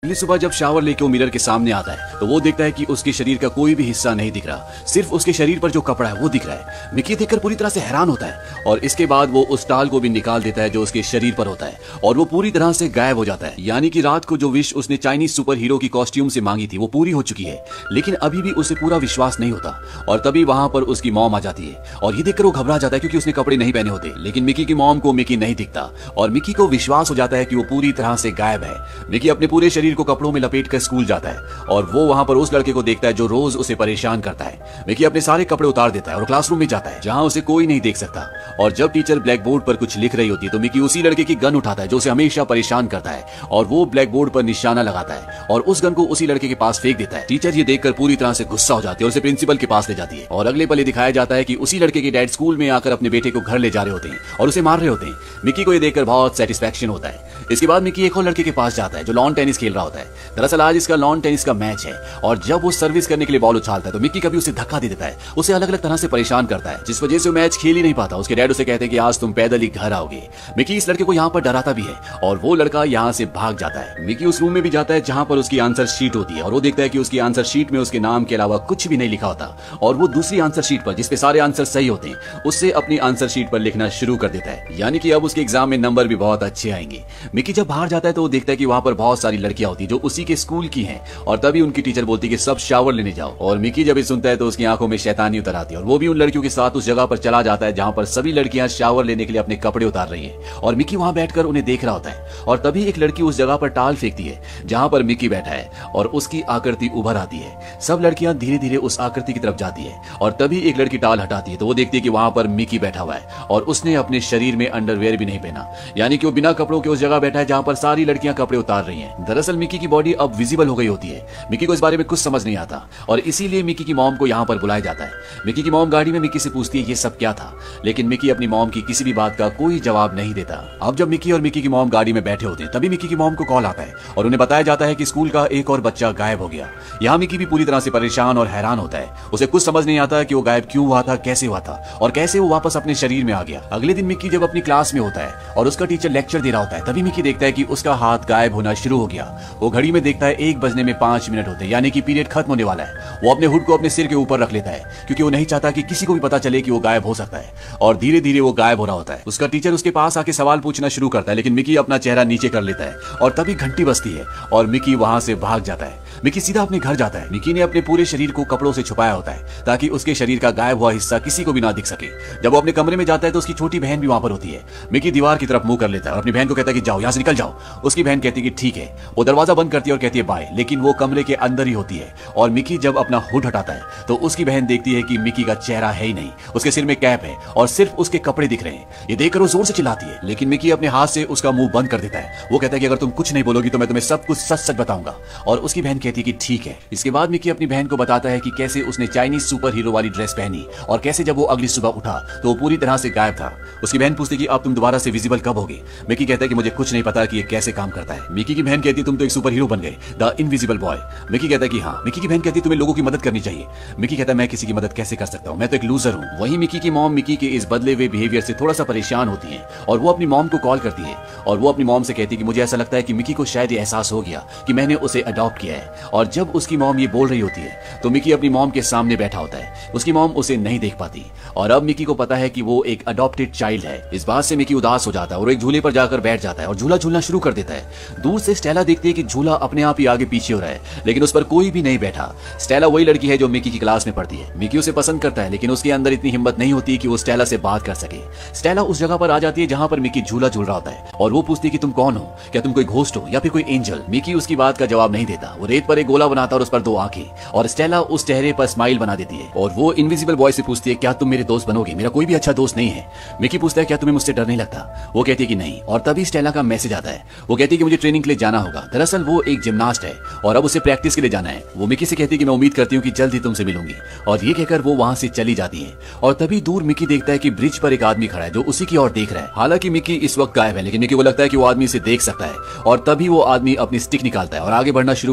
अगली सुबह जब शावर लेके वो मिरर के सामने आता है तो वो देखता है कि उसके शरीर का कोई भी हिस्सा नहीं दिख रहा, सिर्फ उसके शरीर पर जो कपड़ा है वो दिख रहा है। मिकी देखकर पूरी तरह से हैरान होता है और इसके बाद वो उस टाल को भी निकाल देता है जो उसके शरीर पर होता है और वो पूरी तरह से गायब हो जाता है। यानी कि रात को जो विश उसने चाइनीज सुपर हीरो की कॉस्ट्यूम से मांगी थी वो पूरी हो चुकी है, लेकिन अभी भी उसे पूरा विश्वास नहीं होता। और तभी वहां पर उसकी मॉम आ जाती है और ये देखकर वो घबरा जाता है क्योंकि उसने कपड़े नहीं पहने होते। लेकिन मिकी की मॉम को मिकी नहीं दिखता और मिकी को विश्वास हो जाता है कि वो पूरी तरह से गायब है। मिकी अपने पूरे शरीर को कपड़ों में लपेट कर स्कूल जाता है और वो वहां पर उस लड़के को देखता है जो रोज उसे परेशान करता है। मिकी अपने सारे कपड़े उतार देता है और क्लासरूम में जाता है जहां उसे कोई नहीं देख सकता। और जब टीचर ब्लैक बोर्ड पर कुछ लिख रही होती है तो मिकी उसी लड़के की गन उठाता है जो उसे हमेशा परेशान करता है और वो ब्लैक बोर्ड पर निशाना लगाता है और उस गन को उसी लड़के के पास फेंक देता है। टीचर ये देखकर पूरी तरह से गुस्सा हो जाती है और उसे प्रिंसिपल के पास ले जाती है और अगले पल दिखाया जाता है कि उसी लड़के के डैड स्कूल में आकर अपने बेटे को घर ले जा रहे होते हैं और उसे मार रहे होते हैं। मिकी को ये देखकर बहुत सेटिस्फैक्शन होता है। इसके बाद मिकी एक और लड़के के पास जाता है जो लॉन टेनिस खेल रहा होता है। दरअसल आज इसका लॉन टेनिस का मैच है और जब वो सर्विस करने के लिए बॉल उछालता है तो मिकी कभी उसे धक्का दे देता है, उसे अलग अलग तरह से परेशान करता है जिस वजह से वो मैच खेल ही नहीं पाता। उसके डैड उसे कहते हैं कि आज तुम पैदल ही घर आओगे। मिकी इस लड़के को यहाँ पर डराता भी है और वो लड़का यहाँ से भाग जाता है। मिकी उस रूम में भी जाता है जहाँ पर उसकी आंसर शीट होती है और वो देखता है कि उसकी आंसर शीट में उसके नाम के अलावा कुछ भी नहीं लिखा होता और वो दूसरी आंसर शीट पर जिसपे सारे आंसर सही होते हैं उससे अपनी आंसर शीट पर लिखना शुरू कर देता है। यानी कि अब उसके एग्जाम में नंबर भी बहुत अच्छे आएंगे। मिकी जब बाहर जाता है तो वो देखता है कि वहाँ पर बहुत सारी लड़कियां होती जो उसी के स्कूल की हैं और तभी उनकी टीचर बोलती कि सब शावर लेने जाओ। और मिकी जब ये सुनता है तो उसकी आंखों में शैतानी उतर आती है और वो भी उन लड़कियों के साथ उस जगह पर चला जाता है जहाँ पर सभी लड़कियां शावर लेने के लिए अपने कपड़े उतार रही है और मिकी वहां बैठकर उन्हें देख रहा होता है। और तभी एक लड़की उस जगह पर टाल फेंकती है जहां पर मिकी बैठा है और उसकी आकृति उभर आती है। सब लड़कियां धीरे धीरे उस आकृति की तरफ जाती है और तभी एक लड़की टाल हटाती है तो वो देखती है कि वहां पर मिकी बैठा हुआ है और उसने अपने शरीर में अंडरवेयर भी नहीं पहना, यानी कि वो बिना कपड़ों के उस जगह बैठा है जहां पर सारी लड़कियां कपड़े उतार रही हैं। दरअसल मिकी की बॉडी अब विजिबल हो गई होती है। मिकी को इस बारे में कुछ समझ नहीं आता और इसीलिए मिकी की मॉम को यहाँ पर बुलाया जाता है। मिकी की मॉम गाड़ी में मिकी से पूछती है ये सब क्या था, लेकिन मिकी अपनी मॉम की किसी भी बात का कोई जवाब नहीं देता। अब जब मिकी और मिकी की मॉम गाड़ी में बैठे होते हैं तभी मिकी की मॉम को कॉल आता है और उन्हें बताया जाता है कि स्कूल का एक और बच्चा गायब हो गया। यहाँ मिकी भी पूरी तरह से परेशान और हैरान होता है। उसे कुछ समझ नहीं आता कि वो गायब क्यों हुआ था, कैसे हुआ था और कैसे वो वापस अपने शरीर में आ गया। अगले दिन मिकी जब अपनी क्लास में होता है और उसका टीचर लेक्चर दे रहा होता है तभी मिकी देखता है कि उसका हाथ गायब होना शुरू हो गया। वो घड़ी में देखता है 1 बजने में 5 मिनट होते हैं, यानी कि पीरियड खत्म होने वाला है। वो अपने हुड को अपने सिर के ऊपर रख लेता है क्योंकि वो नहीं चाहता कि किसी को भी पता चले कि वो गायब हो सकता है और धीरे धीरे वो गायब हो रहा होता है। उसका टीचर उसके पास आके सवाल पूछना शुरू करता है लेकिन मिकी अपना चेहरा नीचे कर लेता है और तभी घंटी बजती है और मिकी वहां से भाग जाता है। मिकी सीधा अपने घर जाता है। मिकी ने अपने पूरे शरीर को कपड़ों से छुपाया होता है ताकि उसके शरीर का गायब हुआ हिस्सा किसी को भी ना दिख सके। जब वो अपने कमरे में जाता है तो उसकी छोटी बहन भी वहां पर होती है। मिकी दीवार की तरफ मुंह कर लेता है और अपनी बहन को कहता है कि जाओ यहाँ से निकल जाओ। उसकी बहन कहती है कि ठीक है। वो दरवाजा बंद करती है और कहती है बाय, लेकिन वो कमरे के अंदर ही होती है। और मिकी जब अपना हुड हटाता है तो उसकी बहन देखती है कि मिकी का चेहरा है ही नहीं, उसके सिर में कैप है और सिर्फ उसके कपड़े दिख रहे हैं। ये देखकर वो जोर से चिल्लाती है लेकिन मिकी अपने हाथ से उसका मुंह बंद कर देता है। वो कहता है कि अगर तुम कुछ नहीं बोलोगी तो मैं तुम्हें सब कुछ सच सच बताऊंगा। और उसकी बहन कहती है कि ठीक है। इसके बाद मिकी अपनी बहन को बताता है कि कैसे उसने चाइनीज सुपर हीरो वाली ड्रेस पहनी और कैसे जब वो अगली सुबह उठा तो वो पूरी तरह से गायब था। उसकी बहन पूछती कि अब तुम दोबारा से विजिबल कब होगे। मिकी कहता है कि मुझे कुछ नहीं पता कि ये कैसे काम करता है। मिकी की बहन कहती है तुम तो एक सुपर हीरो बन गए, द इनविजिबल बॉय। मिकी कहता है कि हाँ। मिकी की बहन कहती है तुम्हें लोगों की मदद करनी चाहिए। मिकी कहता है मैं किसी की मदद कैसे कर सकता हूँ, मैं तो एक लूजर हूँ। वहीं मिकी की मॉम मिकी के इस बदले हुए बिहेवियर से थोड़ा सा परेशान होती है और वो अपनी मॉम को कॉल करती है और वो अपनी मॉम से कहती है कि मुझे ऐसा लगता है कि मिकी को शायद ये एहसास हो गया कि मैंने उसे अडॉप्ट किया है। और जब उसकी मॉम ये बोल रही होती है तो मिकी अपनी मॉम के सामने बैठा होता है। उसकी मॉम उसे नहीं देख पाती और अब मिकी को पता है कि वो एक अडॉप्टेड चाइल्ड है। इस बात से मिकी उदास हो जाता है और एक झूले पर जाकर बैठ जाता है और झूला झूलना शुरू कर देता है। दूर से स्टेला देखती है कि झूला अपने आप ही आगे पीछे हो रहा है लेकिन उस पर कोई भी नहीं बैठा। स्टेला वही लड़की है जो मिकी की क्लास में पढ़ती है। मिकी उसे पसंद करता है लेकिन उसके अंदर इतनी हिम्मत नहीं होती कि वो स्टेला से बात कर सके। स्टेला उस जगह पर आ जाती है जहां पर मिकी झूला झूल रहा होता है और वो पूछती है कि तुम कौन हो, क्या तुम कोई घोस्ट हो या फिर कोई एंजल। मिकी उसकी बात का जवाब नहीं देता। वो रेत पर एक गोला बनाता और उस पर 2 आंखें और स्टेला उस चेहरे पर स्माइल बना देती है और वो इनविजिबल बॉय से पूछती है क्या तुम मेरे दोस्त बनोगे, मेरा कोई भी अच्छा दोस्त नहीं है। मिकी पूछता है क्या तुम्हें मुझसे डर नहीं लगता। वो कहती है कि नहीं। और तभी स्टेला का मैसेज आता है। वो कहती है कि मुझे ट्रेनिंग के लिए जाना होगा। दरअसल वो एक जिम्नास्ट है और अब उसे प्रैक्टिस के लिए जाना है। वो मिकी से कहती है कि मैं उम्मीद करती हूँ कि जल्द ही तुमसे मिलूंगी और ये कहकर वो वहां से चली जाती है। और तभी दूर मिकी देखता है कि ब्रिज पर एक आदमी खड़ा है जो उसी की ओर देख रहा है। हालांकि मिकी इस वक्त गायब है लेकिन मिकी को लगता है कि वो आदमी इसे देख सकता है और तभी वो आदमी अपनी स्टिक निकालता है और आगे बढ़ना शुरू कर देता है।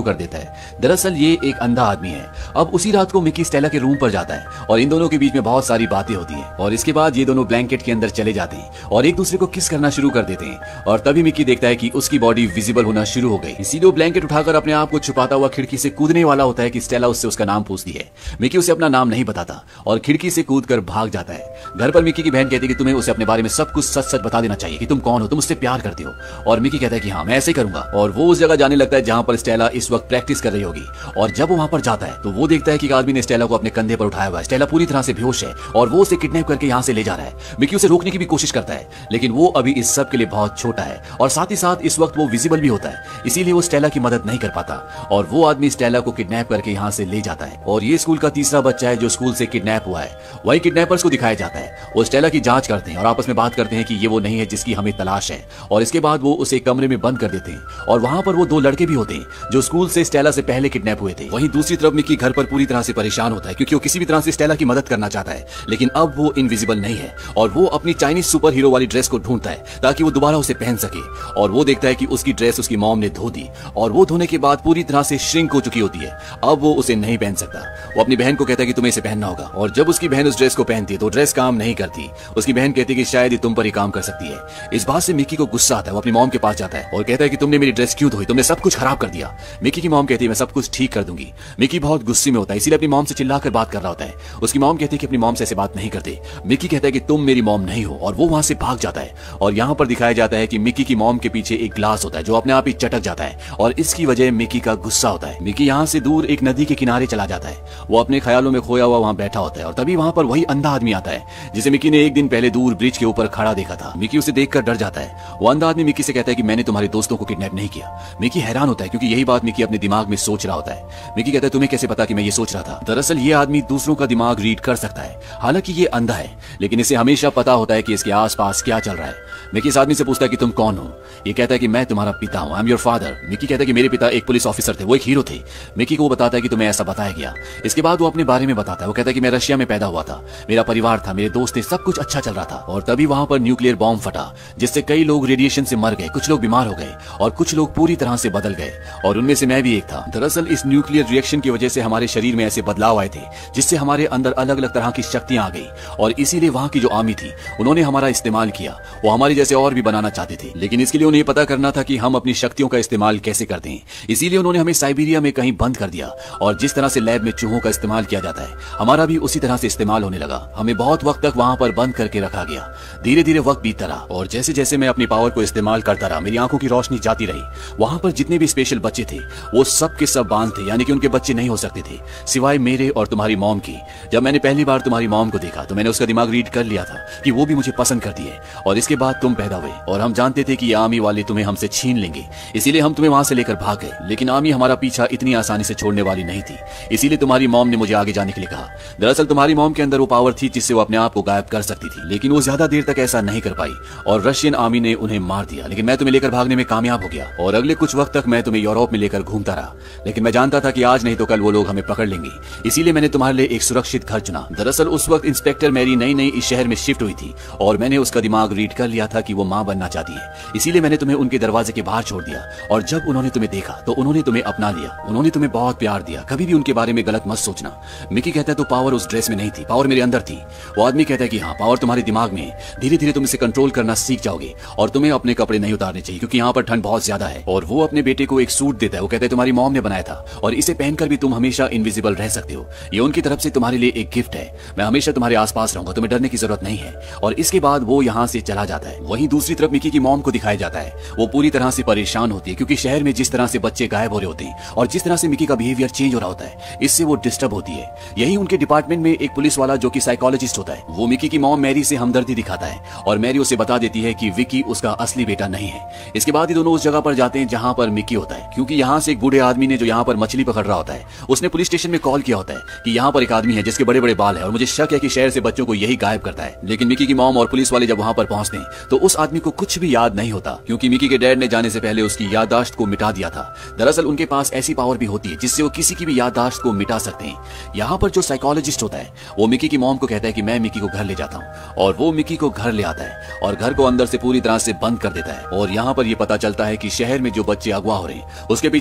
है। दरअसल ये एक अंधा आदमी है। अब उसी रात को मिकी स्टेला के रूम पर जाता है और इन दोनों के बीच में बहुत सारी बातें होती हैं और इसके बाद ये दोनों ब्लैंकेट के अंदर चले जाते हैं और एक दूसरे को किस करना शुरू कर देते हैं और तभी मिकी देखता है कि उसकी बॉडी विजिबल होना शुरू हो गई। इसीलिए वो ब्लैंकेट उठाकर अपने आप को छुपाता हुआ खिड़की से कूदने वाला होता है कि स्टेला उससे उसका नाम पूछती है। मिकी उसे अपना नाम नहीं बताता और खिड़की से कूदकर भाग जाता है। घर पर मिकी की बहन कहती है कि तुम्हें उसे अपने बारे में सब कुछ सच सच बता देना चाहिए कि तुम कौन हो, तुम उससे प्यार करते हो। और मिकी कहता है कि हाँ मैं ऐसे ही करूंगा और वो उस जगह जाने लगता है जहां पर स्टेला इस वक्त प्रैक्टिस कर रही होगी। और जब वो वहां पर जाता है तो वो देखता है कि एक आदमी ने स्टेला को अपने कंधे पर उठाया हुआ है। स्टेला पूरी तरह से बेहोश है और वो उसे किडनैप करके यहाँ से ले जा रहा है। मिकी उसे रोकने की भी कोशिश करता है लेकिन वो अभी इस सब के लिए बहुत छोटा है और साथ ही साथ इस वक्त वो विजिबल भी होता है, इसीलिए वो स्टेला की मदद नहीं कर पाता और वो आदमी स्टेला को किडनैप करके यहाँ से ले जाता है। और ये स्कूल का तीसरा बच्चा है जो स्कूल से किडनैप हुआ है। वही किडनैपर्स को दिखाया जाता है। वो स्टेला की जांच करते हैं और आपस में बात करते हैं कि ये वो नहीं है जिसकी हमें तलाश है और इसके बाद वो उसे कमरे में बंद कर देते हैं और वहां पर वो दो लड़के भी होते हैं जो स्कूल से स्टेला से पहले किडनैप हुए थे। वहीं दूसरी तरफ मिकी घर पर पूरी तरह से परेशान होता है क्योंकि वो किसी भी तरह से स्टेला की मदद करना चाहता है लेकिन अब वो इनविजिबल नहीं है और वो अपनी चाइनीज सुपर हीरो वाली ड्रेस को ढूंढता है ताकि वो दोबारा उसे पहन सके। और वो देखता है कि उसकी ड्रेस उसकी मॉम ने धो दी और वो धोने के बाद पूरी तरह से श्रिंक हो चुकी होती है। अब वो उसे नहीं पहन सकता। वो अपनी बहन को कहता है कि तुम्हें इसे पहनना होगा और जब उसकी बहन उस ड्रेस को पहनती है तो ड्रेस काम नहीं करती। उसकी बहन कहती है कि शायद ये तुम पर ही काम कर सकती है। इस बात से मिकी को गुस्सा आता है। वो अपनी मॉम के पास जाता है और कहता है कि तुमने मेरी ड्रेस क्यों धोई, तुमने सब कुछ खराब कर दिया। मिकी की मॉम कहती है मैं सब कुछ ठीक कर दूंगी। मिकी बहुत गुस्से में होता है इसीलिए अपनी मॉम से चिल्लाकर बात कर रहा होता है। उसकी मॉम कहती है कि अपनी मॉम से ऐसे बात नहीं करते। मिकी कहता है कि तुम मेरी मॉम नहीं हो और वो वहां से भाग जाता है। और यहाँ पर दिखाया जाता है कि मिकी की मॉम के पीछे एक ग्लास होता है जो अपने आप ही चटक जाता है और इसकी वजह मिकी का गुस्सा होता है। मिकी यहाँ से दूर एक नदी के किनारे चला जाता है। वो अपने ख्यालों में खोया हुआ वहां बैठा होता है और तभी वहां पर वही अंधा आदमी आता है जिसे मिकी ने एक दिन पहले दूर ब्रिज के ऊपर खड़ा देखा था। मिकी उसे देखकर डर जाता है। वो अंधा आदमी मिकी से कहता है कि मैंने तुम्हारे दोस्तों को किडनैप नहीं किया। मिकी हैरान होता है क्योंकि यही बात मिकी अपने दिमाग में सोच रहा होता है। मिकी कहता है तुम्हें कैसे पता कि मैं ये सोच रहा था। दरअसल ये आदमी दूसरों का दिमाग रीड कर सकता है। हालांकि ये अंधा है लेकिन इसे हमेशा पता होता है कि इसके आसपास क्या चल रहा है। मिकी इस आदमी से पूछता है कि तुम कौन हो। ये कहता है कि मैं तुम्हारा पिता हूं, I am your father. Mickey कहता है कि मेरे पिता एक पुलिस ऑफिसर थे, वो एक हीरो थे। मिकी को वो बताता है कि तुम्हें ऐसा बताया गया। इसके बाद वो अपने बारे में बताता है। वो कहता है कि मैं रशिया में पैदा हुआ था, मेरा परिवार था, मेरे दोस्त थे, सब कुछ अच्छा चल रहा था और तभी वहां पर न्यूक्लियर बॉम्ब फटा जिससे कई लोग रेडिएशन से मर गए, कुछ लोग बीमार हो गए और कुछ लोग पूरी तरह से बदल गए और उनमें से मैं भी एक था। दरअसल इस न्यूक्लियर रिएक्शन की वजह से हमारे शरीर में ऐसे बदलाव आए थे जिससे हमारे अंदर अलग अलग तरह की शक्तियां आ गई और इसीलिए वहां की जो आर्मी थी उन्होंने हमारा इस्तेमाल किया। वो हमारे जैसे और भी बनाना चाहते थे लेकिन इसके लिए उन्हें पता करना था कि हम अपनी शक्तियों का इस्तेमाल कैसे करते हैं। इसीलिए उन्होंने हमें साइबेरिया में कहीं बंद कर दिया और जिस तरह से लैब में चूहों का इस्तेमाल किया जाता है हमारा भी उसी तरह से इस्तेमाल होने लगा। हमें बहुत वक्त तक वहां पर बंद करके रखा गया। धीरे धीरे वक्त बीतता रहा और जैसे जैसे मैं अपनी पावर को इस्तेमाल करता रहा मेरी आंखों की रोशनी जाती रही। वहां पर जितने भी स्पेशल बच्चे थे वो सब के सब बांध थे, यानी कि उनके बच्चे नहीं हो सकते थे सिवाय मेरे और तुम्हारी मॉम की। जब मैंने पहली बार तुम्हारी मॉम को देखा तो मैंने उसका दिमाग रीड कर लिया था कि वो भी मुझे पसंद करती है और इसके बाद तुम पैदा हुए और हम जानते थे कि ये आर्मी वाले तुम्हें हमसे छीन लेंगे, इसीलिए हम तुम्हें वहां से लेकर भाग गए। लेकिन आर्मी हमारा पीछा इतनी आसानी से छोड़ने वाली नहीं थी, इसीलिए तुम्हारी मॉम ने मुझे आगे जाने के लिए कहा। दरअसल तुम्हारी मॉम के अंदर वो पावर थी जिससे वो अपने आप को गायब कर सकती थी, लेकिन वो ज्यादा देर तक ऐसा नहीं कर पाई और रशियन आर्मी ने उन्हें मार दिया। लेकिन मैं तुम्हें लेकर भागने में कामयाब हो गया और अगले कुछ वक्त तक मैं तुम्हें यूरोप में लेकर घूमता रहा। लेकिन मैं जानता था कि आज नहीं तो कल वो लोग हमें पकड़ लेंगे, इसीलिए मैंने तुम्हारे लिए एक सुरक्षित घर चुना। दरअसल उस वक्त इंस्पेक्टर मैरी नई नई इस शहर में शिफ्ट हुई थी और मैंने उसका दिमाग रीड कर लिया था कि वो मां बनना चाहती है, इसीलिए मैंने तुम्हें उनके दरवाजे के बाहर छोड़ दिया और जब उन्होंने तुम्हें देखा तो उन्होंने तुम्हें अपना लिया। उन्होंने तुम्हें बहुत प्यार दिया, कभी भी उनके बारे में गलत मत सोचना। मिकी कहता है तो पावर उस ड्रेस में नहीं थी, पावर मेरे अंदर थी। वो आदमी कहता है कि हाँ, पावर तुम्हारे दिमाग में है, धीरे धीरे तुम इसे कंट्रोल करना सीख जाओगे और तुम्हें अपने कपड़े नहीं उतारने चाहिए क्योंकि यहाँ पर ठंड बहुत ज्यादा है। और वो अपने बेटे को एक सूट देता है। वो कहता है तुम्हारी मॉम ने बनाया था और इसे पहनकर भी तुम हमेशा इनविजिबल रह सकते हो, ये उनकी तरफ से तुम्हारे लिए एक गिफ्ट है। मैं हमेशा तुम्हारे आसपास रहूंगा, तुम्हें डरने की जरूरत नहीं है। और इसके बाद वो यहाँ से चला जाता है। वहीं दूसरी तरफ मिकी की मॉम को दिखाया जाता है। वो पूरी तरह से परेशान होती है क्योंकि शहर में जिस तरह से बच्चे गायब हो रहे होते हैं और जिस तरह से मिकी का बिहेवियर चेंज हो रहा होता है, इससे वो डिस्टर्ब होती है। यही उनके डिपार्टमेंट में एक पुलिस वाला जो कि साइकोलॉजिस्ट होता है, वो मिकी की मॉम मैरी से हमदर्दी दिखाता है और मैरी उसे बता देती है कि विकी उसका असली बेटा नहीं है। इसके बाद ये दोनों उस जगह पर जाते हैं जहां पर मिकी होता है, क्योंकि यहाँ से एक बूढ़े आदमी ने जो यहाँ पर मछली पकड़ रहा होता है उसने पुलिस स्टेशन में कॉल किया होता है कि यहाँ पर एक आदमी है जिसके बड़े बड़े बाल है और मुझे शक है कि शहर से बच्चों को यही गायब करता है। लेकिन मिकी की मॉम और पुलिस वाले जब वहां पर पहुंचते हैं तो उस आदमी को कुछ भी याद नहीं होता क्योंकि मिकी के डैड ने जाने से पहले उसकी याददाश्त को मिटा दिया था। दरअसल उनके पास ऐसी पावर भी होती है जिससे वो किसी की भी याददाश्त को मिटा सकते हैं। यहाँ पर जो साइकोलॉजिस्ट होता है वो मिकी की मॉम को कहता है कि मैं मिकी को घर ले जाता हूँ और वो मिकी को घर ले आता है और घर को अंदर से पूरी तरह से बंद कर देता है। और यहाँ पर ये पता चलता है कि शहर में जो बच्चे अगवा हो रहे हैं उसके पीछे इसी आदमी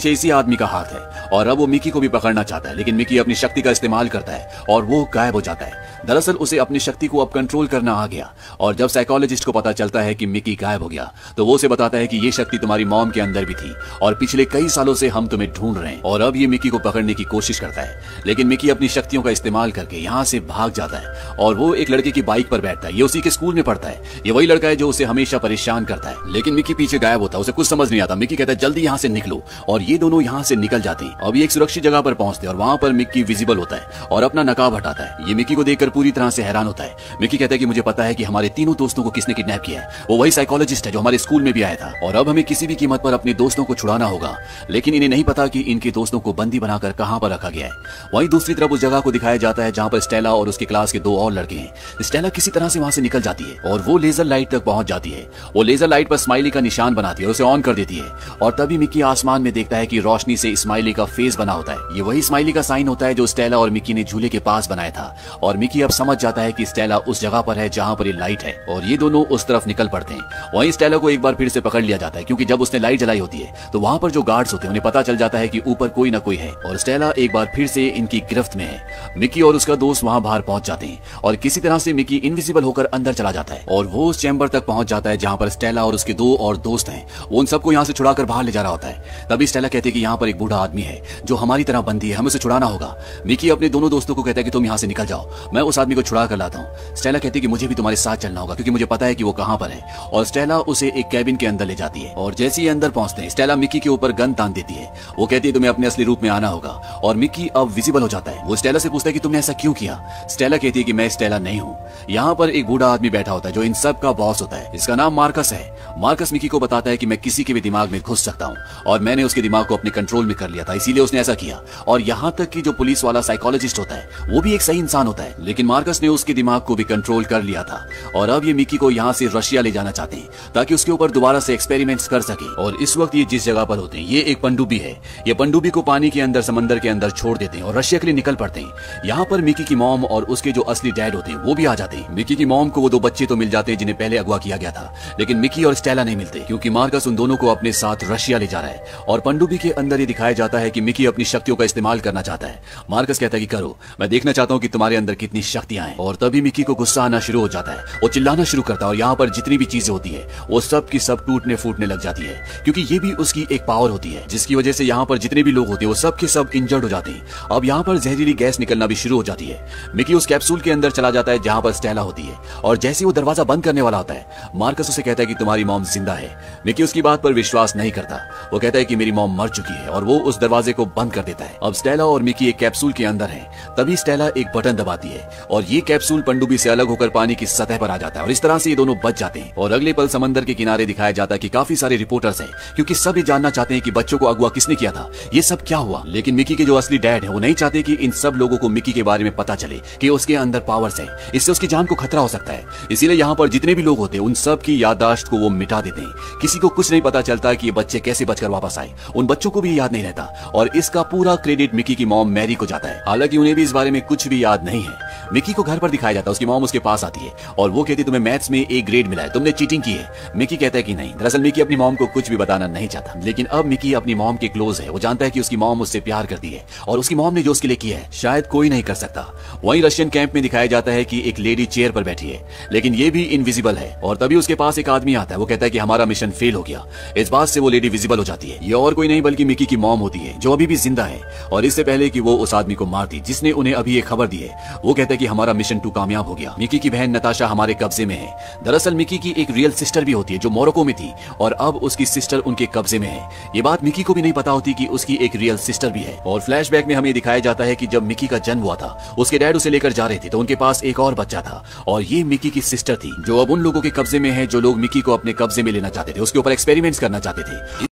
आदमी का हाथ है और अब वो मिकी को भी पकड़ना चाहता है, लेकिन मिकी अपनी शक्ति का इस्तेमाल करता है और वो गायब हो जाता है। दरअसल उसे अपनी शक्ति को अब कंट्रोल करना आ गया और जब साइकोलॉजिस्ट को पता चलता है कि मिकी गायब हो गया तो वो उसे बताता है कि ये शक्ति तुम्हारी मॉम के अंदर भी थी और पिछले कई सालों से हम तुम्हें ढूंढ रहे हैं। और अब ये मिकी को पकड़ने की कोशिश करता है, लेकिन मिकी अपनी शक्तियों का इस्तेमाल करके यहाँ से भाग जाता है और वो एक लड़के की बाइक पर बैठता है। ये उसी के स्कूल में पढ़ता है, ये वही लड़का है जो उसे हमेशा परेशान करता है। लेकिन मिकी पीछे गायब होता है, उसे कुछ समझ नहीं आता। मिकी कहता है जल्दी यहाँ से निकलो और ये दोनों यहाँ से निकल जाते हैं। अब ये एक सुरक्षित जगह पर पहुंचते हैं और वहां पर मिकी विजिबल होता है और अपना नकाब हटाता है। ये मिकी को देखकर पूरी तरह से हैरान होता है। मिकी कहता है कि मुझे पता है कि हमारे तीनों दोस्तों को किसने किडनैप किया है, वो वही साइकोलॉजिस्ट है जो हमारे स्कूल में भी आया था और अब हमें किसी भी कीमत पर अपने दोस्तों को छुड़ाना होगा। लेकिन इन्हें नहीं पता कि इनके दोस्तों को बंदी बनाकर कहां पर रखा गया है। वहीं दूसरी तरफ उस जगह को दिखाया जाता है जहां पर स्टेला और उसके क्लास के दो और लड़के हैं। स्टेला किसी तरह से वहां से निकल जाती है और वो लेजर लाइट तक पहुंच जाती है। वो लेजर लाइट पर स्माइली का निशान बनाती है और उसे ऑन कर देती है और तभी मिकी आसमान में देखता है कि रोशनी से स्माइली का फेस बना होता है। ये वही स्माइली का साइन होता है जो स्टेला और मिकी ने झूले के पास बनाया था और मिकी अब समझ जाता है कि स्टेला उस जगह पर है जहां पर ये लाइट है और ये दोनों उस तरफ निकल पड़ते हैं। वहीं स्टेला को एक बार फिर से पकड़ लिया जाता है क्योंकि जब उसने लाइट जलाई होती है तो वहां पर जो गार्ड्स होते हैं उन्हें पता चल जाता है कि ऊपर कोई ना कोई है और स्टेला एक बार फिर से इनकी गिरफ्त में है। मिकी और उसका दोस्त वहां बाहर पहुंच जाते हैं और किसी तरह से मिकी इनविजिबल होकर अंदर चला जाता है और वो उस चैम्बर तक पहुंच जाता है जहां पर स्टेला और उसके दो और दोस्त हैं। वो उन सबको यहाँ से छुड़ाकर बाहर ले जा रहा होता है। तभी स्टेला कहते हैं कि यहाँ पर एक बूढ़ा आदमी है जो हमारी तरह बंदी है, हमें उसे छुड़ाना होगा। मिकी अपने दोनों दोस्तों को कहता है कि तुम यहाँ से निकल जाओ, मैं उस आदमी को छुड़ा कर लाता हूँ। स्टेला कहती है कि मुझे भी तुम्हारे साथ चलना होगा क्योंकि मुझे पता है कि वो कहां पर है और स्टेला उसे एक कैबिन के अंदर ले जाती है और जैसे ही अंदर पहुंचते हैं स्टेला मिकी के ऊपर गन तान देती है। वो कहती है तुम्हें अपने असली रूप में आना होगा और मिकी अब विजिबल हो जाता है। वो स्टेला से पूछता है कि तुमने ऐसा क्यों किया। स्टेला कहती है कि मैं स्टेला नहीं हूँ। यहाँ पर एक बूढ़ा आदमी बैठा होता है जो इन सब का बॉस होता है, इसका नाम मार्कस है। मार्कस मिकी को बताता है कि मैं किसी के भी दिमाग में घुस सकता हूँ और मैंने उसके दिमाग को अपने कंट्रोल में कर लिया था, इसीलिए उसने ऐसा किया। और यहाँ तक कि जो पुलिस वाला साइकोलॉजिस्ट होता है वो भी एक सही इंसान होता है, लेकिन मार्कस ने उसके दिमाग को भी कंट्रोल कर लिया था और अब ये मिकी को यहाँ से रशिया ले जाना चाहते हैं ताकि उसके ऊपर दोबारा से एक्सपेरिमेंट्स कर सके। और इस वक्त ये जिस जगह पर होते हैं ये एक पनडुब्बी है। ये पनडुब्बी को पानी के अंदर समंदर के अंदर छोड़ देते हैं और रशिया के लिए निकल पड़ते हैं। यहाँ पर मिकी की मॉम और उसके जो असली डैड होते हैं वो भी आ जाते हैं। मिकी की मॉम को वो दो बच्चे तो मिल जाते हैं जिन्हें पहले अगवा किया गया था, लेकिन मिकी और स्टेला नहीं मिलते क्योंकि मार्कस उन दोनों को अपने साथ रशिया ले जा रहा है। और पनडुब्बी के अंदर ये दिखाया जाता है कि मिकी अपनी शक्तियों का इस्तेमाल करना चाहता है। मार्कस कहता है कि करो, मैं देखना चाहता हूँ कि तुम्हारे अंदर कितनी शक्तियां हैं। और तभी मिकी को गुस्सा आना शुरू हो जाता है, वो चिल्लाना शुरू करता है और यहाँ पर जितनी भी चीजें होती है वो सब की सब टूटने फूटने लग जाती है क्योंकि ये भी उसकी एक पावर होती है जिसकी वजह से यहाँ पर जितने भी लोग होते हैं वो सब के सब इंजर्ड हो जाते हैं। अब यहाँ पर जहरीली गैस निकलना भी शुरू हो जाती है। मिकी उस कैप्सूल के अंदर चला जाता है जहाँ पर स्टेला होती है और जैसे वो दरवाजा बंद करने वाला होता है मार्कस उसे कहता है कि तुम्हारी मॉम जिंदा है। मिकी उसकी बात पर विश्वास नहीं करता, वो कहता है कि मेरी मॉम मर चुकी है और वो उस दरवाजे को बंद कर देता है। अब स्टेला और मिकी एक कैप्सूल के अंदर है, तभी स्टेला एक बटन दबाती है और ये कैप्सूल पनडुब्बी से अलग होकर पानी की सतह पर आ जाता है और इस तरह से ये दोनों बच जाते हैं। और अगले पल समंदर के किनारे दिखाया जाता है कि काफी सारे रिपोर्टर्स हैं क्योंकि सब ये जानना चाहते हैं कि बच्चों को अगवा किसने किया था, ये सब क्या हुआ। लेकिन मिकी के जो असली डैड है वो नहीं चाहते कि इन सब लोगों को मिकी के बारे में पता चले कि उसके अंदर पावर्स है, इससे उसकी जान को खतरा हो सकता है। इसीलिए यहाँ पर जितने भी लोग होते हैं उन सब की याददाश्त को वो मिटा देते हैं। किसी को कुछ नहीं पता चलता कि ये बच्चे कैसे बचकर वापस आए, उन बच्चों को भी याद नहीं रहता और इसका पूरा क्रेडिट मिकी की मॉम मैरी को जाता है। हालांकि उन्हें भी इस बारे में कुछ भी याद नहीं है। मिकी को घर पर दिखाया जाता है, उसकी मॉम उसके पास आती है और वो कहती है तुम्हें मैथ्स में ए ग्रेड मिला है, तुमने चीटिंग की है। मिकी कहता है कि नहीं, दरअसल मिकी अपनी मॉम को कुछ भी बताना नहीं चाहता। लेकिन अब मिकी अपनी मॉम के क्लोज है, वो जानता है कि उसकी मॉम उससे प्यार करती है और उसकी मॉम ने जो उसके लिए किया है शायद कोई नहीं कर सकता। वहीं रशियन कैंप में दिखाया जाता है कि एक लेडी चेयर पर बैठी है लेकिन ये भी इनविजिबल है और तभी उसके पास एक आदमी आता है, वो कहता है कि हमारा मिशन फेल हो गया। इस बात से वो लेडी विजिबल हो जाती है। ये और कोई नहीं बल्कि मिकी की मॉम होती है जो अभी भी जिंदा है और इससे पहले कि वो उस आदमी को मारती जिसने उन्हें अभी एक खबर दी है, वो कहता है कि हमारा मिशन 2 कामयाब हो गया। मिकी की बहन नताशा हमारे कब्जे में है। दरअसल मिकी की एक रियल सिस्टर भी होती है जो मोरक्को में थी और अब उसकी सिस्टर उनके कब्जे में है। ये बात मिकी को भी नहीं पता होती कि उसकी एक रियल सिस्टर भी है। और फ्लैशबैक में हमें दिखाया जाता है कि जब मिकी का जन्म हुआ था उसके डैड उसे लेकर जा रहे थे तो उनके पास एक और बच्चा था और ये मिकी की सिस्टर थी जो अब उन लोगों के कब्जे में है जो लोग मिकी को अपने कब्जे में लेना चाहते थे, उसके ऊपर एक्सपेरिमेंट्स करना चाहते थे।